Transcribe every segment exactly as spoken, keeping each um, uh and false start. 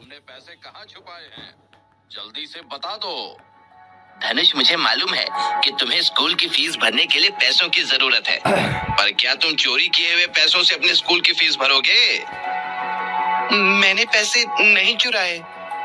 तुमने पैसे कहाँ छुपाए हैं? जल्दी से बता दो। धनुष, मुझे मालूम है कि तुम्हें स्कूल की फीस भरने के लिए पैसों की जरूरत है, पर क्या तुम चोरी किए हुए पैसों से अपने स्कूल की फीस भरोगे? मैंने पैसे नहीं चुराए।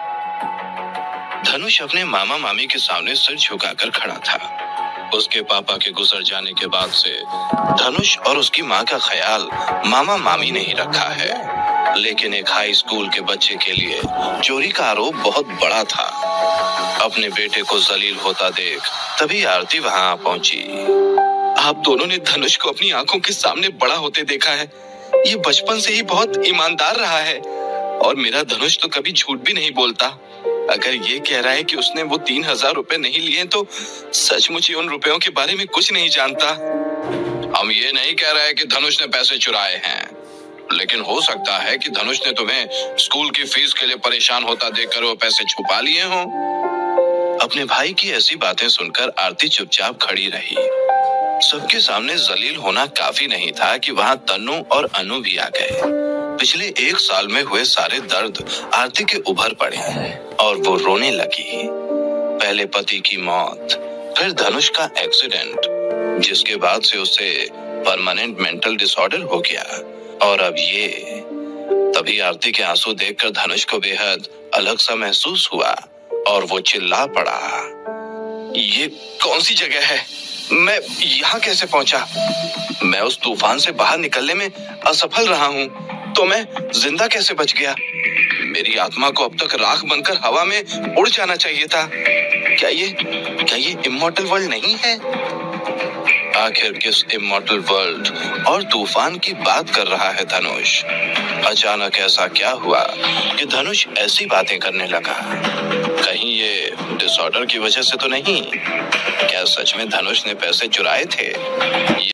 धनुष अपने मामा मामी के सामने सिर झुकाकर खड़ा था। उसके पापा के गुजर जाने के बाद से धनुष और उसकी माँ का ख्याल मामा मामी ने ही रखा है, लेकिन एक हाई स्कूल के बच्चे के लिए चोरी का आरोप बहुत बड़ा था। अपने बेटे को जलील होता देख तभी आरती वहां पहुंची। आप दोनों ने धनुष को अपनी आंखों के सामने बड़ा होते देखा है। ये बचपन से ही बहुत ईमानदार रहा है और मेरा धनुष तो कभी झूठ भी नहीं बोलता। अगर ये कह रहा है कि उसने वो तीन हजार रुपए नहीं लिए तो सचमुच ही उन रुपयों के बारे में कुछ नहीं जानता। हम ये नहीं कह रहे कि धनुष ने पैसे चुराए हैं, लेकिन हो सकता है कि धनुष ने तुम्हें स्कूल की फीस के लिए परेशान होता देखकर वो पैसे छुपा लिए हों। अपने भाई की ऐसी बातें सुनकर आरती चुपचाप खड़ी रही। सबके सामने जलील होना काफी नहीं था कि वहां तन्नू और अनु भी आ गए। पिछले एक साल में हुए सारे दर्द आरती के उभर पड़े और वो रोने लगी। पहले पति की मौत, फिर धनुष का एक्सीडेंट, जिसके बाद से उसे परमानेंट मेंटल डिसऑर्डर हो गया, और अब ये। तभी आरती के आंसू देखकर धनुष को बेहद अलग सा महसूस हुआ और वो चिल्ला पड़ा। ये कौन सी जगह है? मैं यहाँ कैसे पहुंचा? मैं उस तूफान से बाहर निकलने में असफल रहा हूँ, तो मैं जिंदा कैसे बच गया? मेरी आत्मा को अब तक राख बनकर हवा में उड़ जाना चाहिए था। क्या ये क्या ये इमॉर्टल वर्ल्ड नहीं है? आखिर किस इमॉर्टल वर्ल्ड और तूफान की बात कर रहा है धनुष? अचानक ऐसा क्या हुआ कि धनुष ऐसी बातें करने लगा? कहीं ये डिसऑर्डर की वजह से तो नहीं? क्या सच में धनुष ने पैसे चुराए थे